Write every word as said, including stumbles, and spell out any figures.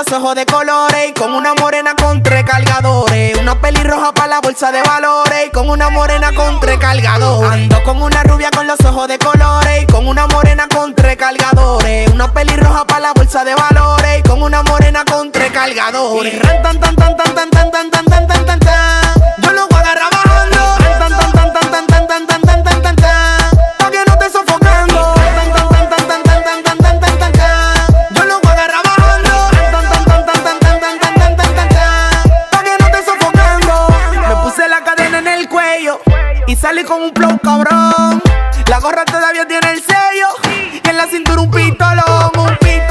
los ojos de colores. Y con una morena con tres cargadores. Una pelirroja para la bolsa de valores. Y con una morena con tres cargadores. Ando con una rubia con los ojos de colores. Y con una morena con tres cargadores. Una pelirroja para la bolsa de valores. Y con una morena con tres cargadores. Y ran tan tan tan tan tan tan tan tan tan tan tan tan. Yo lo voy a agarrar bajando. Tan tan tan tan tan tan tan tan tan tan tan tan. Pa' que no esté sofocando. Tan tan tan tan tan tan tan tan tan tan tan tan. Yo lo voy a agarrar bajando. Tan tan tan tan tan tan tan tan tan tan tan tan. Pa' que no esté sofocando. Me puse la cadena en el cuello y salí con un flow cabrón. La gorra todavía tiene el sello y en la cintura un pistolón, un pistolón.